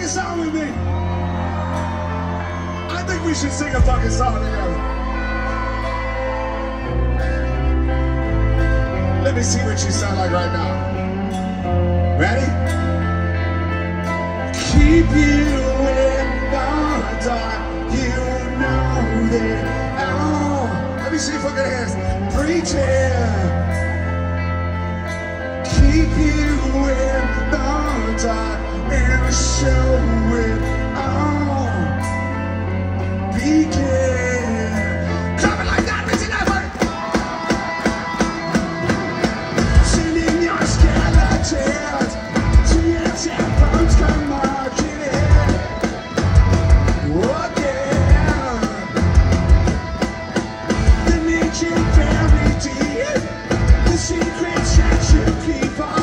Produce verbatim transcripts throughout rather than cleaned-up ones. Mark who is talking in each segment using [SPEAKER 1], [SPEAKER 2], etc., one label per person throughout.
[SPEAKER 1] fucking song with me? I think we should sing a fucking song together. Let me see what you sound like right now. Ready? Keep you in the dark, you know that. Oh, let me see if I can hands. Pretend. Keep you in the dark and show it all. Begin. Coming like that, bitch, never. Sending your skeletons to your tampons, come marching in. Again. The ancient fairy tale, the secrets that you keep on.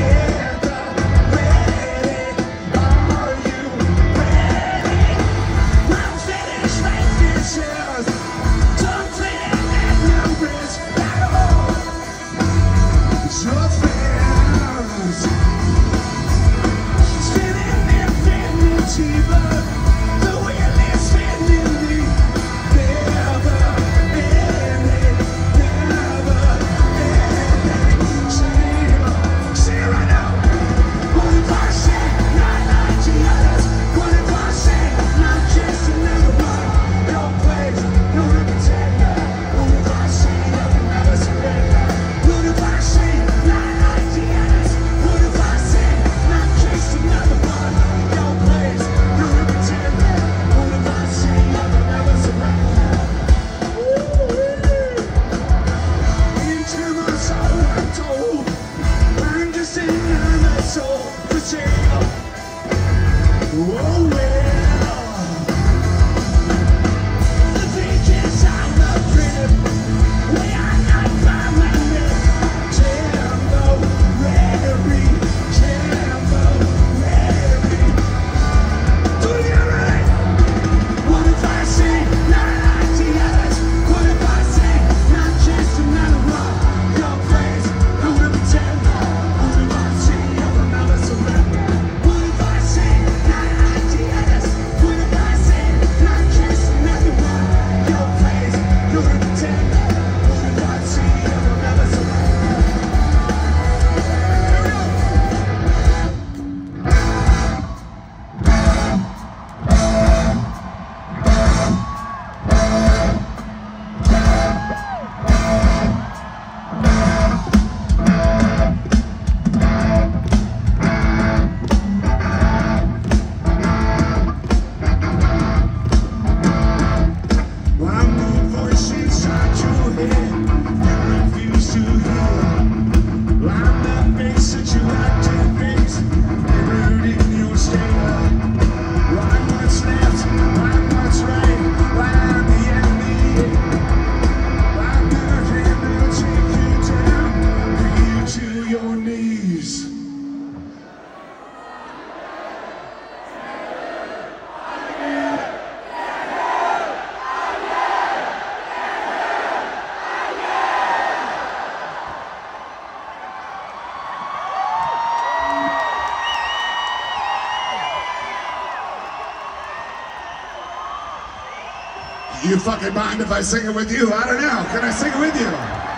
[SPEAKER 1] Do you fucking mind if I sing it with you? I don't know. Can I sing it with you?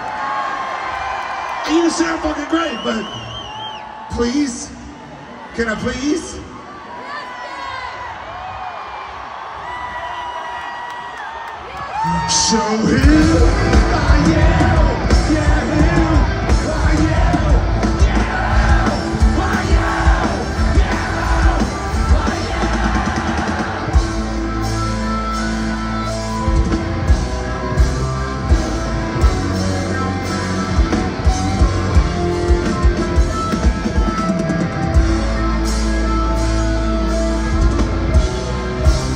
[SPEAKER 1] You sound fucking great, but please? Can I please? So here I am, yeah, here I am, yeah, I am, yeah,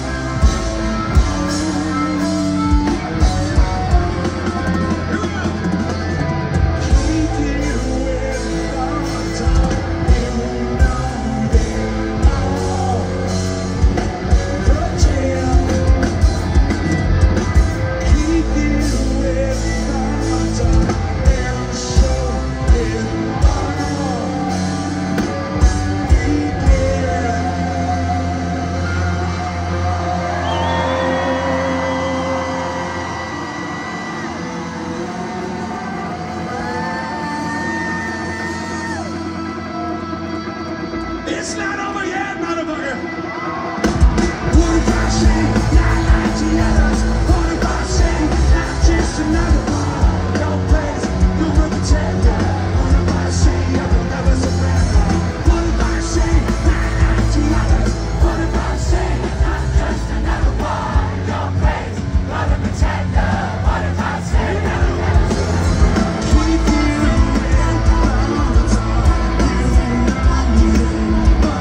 [SPEAKER 1] I am. It's not over yet, motherfucker. What if I say not like the others? What if I say I'm just another one? No place, no pretender. What if I say I will never surrender? What if I say not like the others? What if I say I'm just another one? No place, no pretender. What if I say I will never surrender? Keep you in arms, you know you.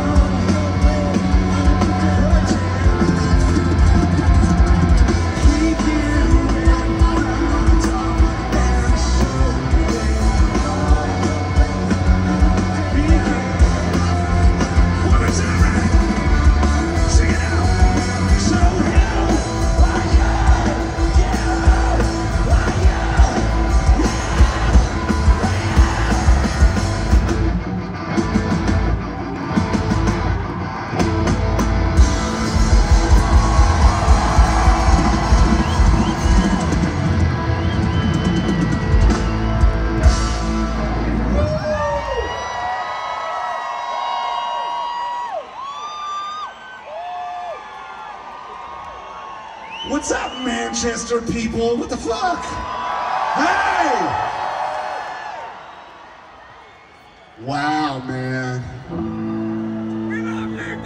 [SPEAKER 1] What's up, Manchester people? What the fuck? Hey! Wow, man. We love you,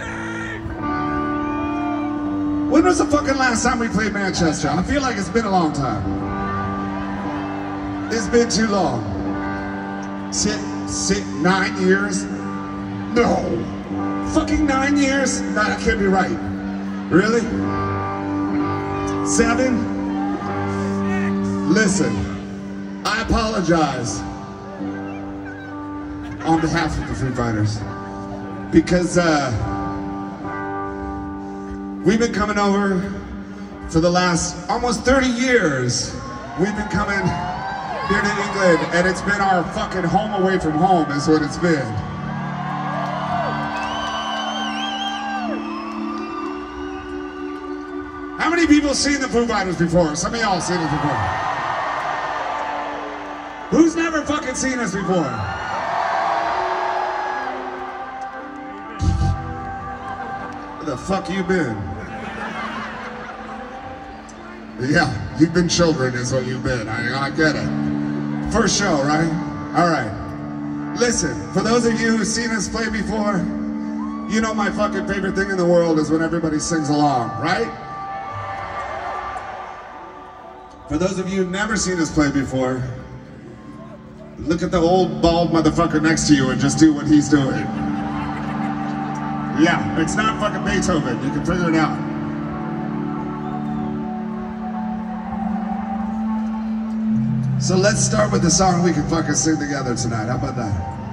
[SPEAKER 1] Dave! When was the fucking last time we played Manchester? I feel like it's been a long time. It's been too long. Sit, sit, nine years? No. Fucking nine years? Nah, that can't be right. Really? Seven? Listen, I apologize on behalf of the Foo Fighters because uh, we've been coming over for the last almost thirty years. We've been coming here to England and it's been our fucking home away from home is what it's been. How many people seen the Foo Fighters before? Some of y'all seen it before. Who's never fucking seen us before? Where the fuck you been? Yeah, you've been children is what you've been. I, I get it. First show, right? All right. Listen, for those of you who've seen us play before, you know my fucking favorite thing in the world is when everybody sings along, right? For those of you who've never seen us play before, look at the old bald motherfucker next to you and just do what he's doing. Yeah, it's not fucking Beethoven. You can figure it out. So let's start with the song we can fucking sing together tonight. How about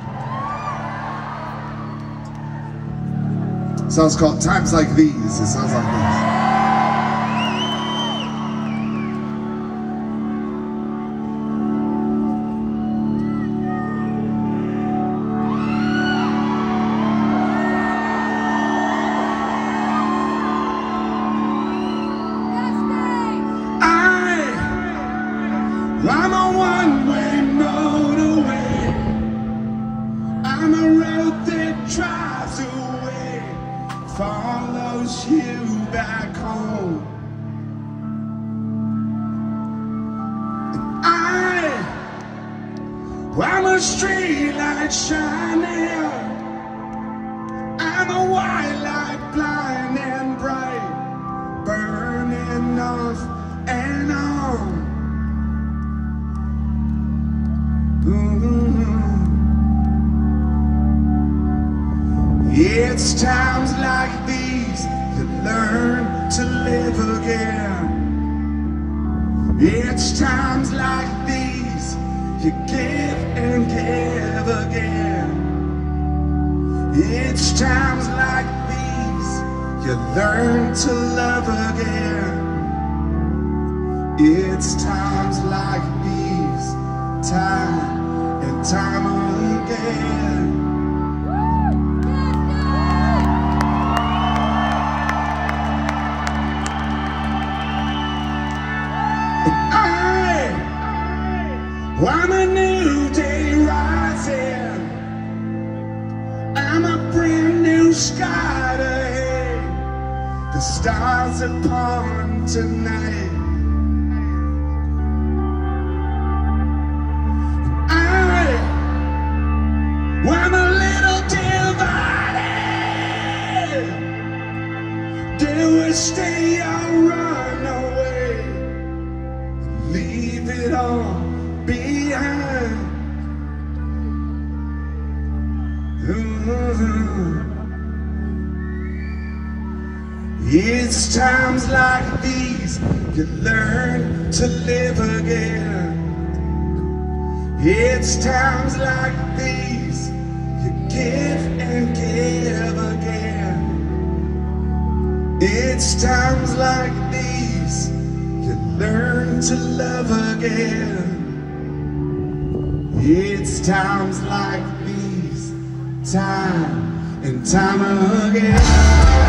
[SPEAKER 1] that? The song's called Times Like These. It sounds like this. I'm a one-way motorway. I'm a road that drives away, follows you back home. I, I'm a street light shining. I'm a white light, blind and bright, burning off and on. It's times like these you learn to live again. It's times like these you give and give again. It's times like these you learn to love again. It's times like these, time and time again. I'm a new day rising. I'm a brand new blue sky ahead, the stars upon tonight. I, I'm a little divided. Do we stay or run away? Leave it all behind. Mm-hmm. It's times like these you learn to live again. It's times like these you give and give again. It's times like these you learn to love again. It's times like these, time and time again.